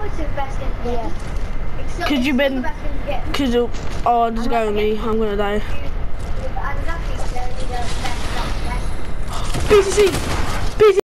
was the best in the game. Yeah. Could you been? Could you? Oh, just go with me. I'm gonna die. BTC. BTC.